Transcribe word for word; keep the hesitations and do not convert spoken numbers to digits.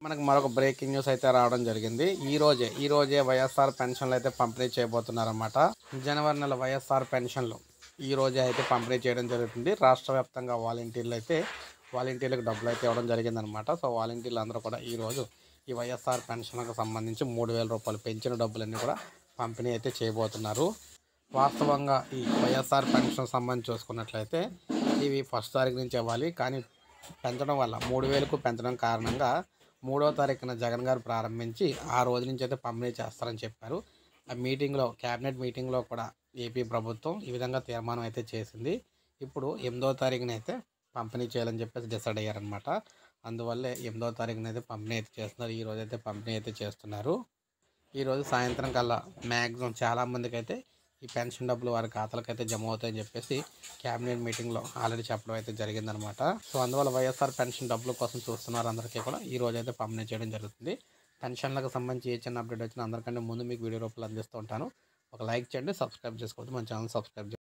మనకు మరొక breaking news అయితే రావడం జరిగింది. ఈ రోజే ఈ రోజే వైఎస్ఆర్ పెన్షన్లు అయితే పంపిణీ చేయబోతున్నారన్నమాట. జనవరి నెల వైఎస్ఆర్ పెన్షన్లు ఈ రోజే అయితే పంపిణీ చేయడం జరుగుతుంది. రాష్ట్ర వ్యాప్తంగా వాలంటీర్లు అయితే వాలంటీర్లకు డబ్బులు అయితే ఇవ్వడం జరిగిందనమాట. సో వాలంటీర్లు అందరూ కూడా ఈరోజు ఈ వైఎస్ఆర్ పెన్షన్లకు సంబంధించి మూడు వేల రూపాయలు పెంచిన డబ్బులన్నీ కూడా పంపిణీ అయితే చేయబోతున్నారు. వాస్తవంగా ఈ వైఎస్ఆర్ పెన్షన్ సంబంధించి చూసుకున్నట్లయితే ఇవి ఫస్ట్ తారీఖు నుంచి ఇవ్వాలి. కానీ పెంచడం వల్ల మూడు వేలకు పెంచడం కారణంగా మూడో తారీఖున జగన్ గారు ప్రారంభించి ఆ రోజు నుంచి అయితే పంపిణీ చేస్తారని చెప్పారు. ఆ మీటింగ్లో క్యాబినెట్ మీటింగ్లో కూడా ఏపీ ప్రభుత్వం ఈ విధంగా తీర్మానం అయితే చేసింది. ఇప్పుడు ఎనిమిదో తారీఖున అయితే పంపిణీ చేయాలని చెప్పేసి డిసైడ్ అయ్యారనమాట. అందువల్లే ఎనిమిదో తారీఖున అయితే పంపిణీ అయితే చేస్తున్నారు. ఈ రోజు అయితే పంపిణీ అయితే చేస్తున్నారు. ఈరోజు సాయంత్రం కల్లా మ్యాక్సిమం చాలామందికి అయితే ఈ పెన్షన్ డబ్బులు వారి ఖాతాలకు అయితే జమ అవుతాయని చెప్పేసి క్యాబినెట్ మీటింగ్లో ఆల్రెడీ చెప్పడం అయితే జరిగిందనమాట. సో అందువల్ల వైఎస్ఆర్ పెన్షన్ డబ్బుల కోసం చూస్తున్నారు అందరికీ కూడా ఈ రోజు అయితే పంపిణీ చేయడం జరుగుతుంది. పెన్షన్లకు సంబంధించి ఏ చిన్న అప్డేట్ వచ్చినా అందరికంటే ముందు మీకు వీడియో రూపంలో అందిస్తూ ఉంటాను. ఒక లైక్ చేయండి, సబ్స్క్రైబ్ చేసుకోవద్దు, మన ఛానల్ సబ్స్క్రైబ్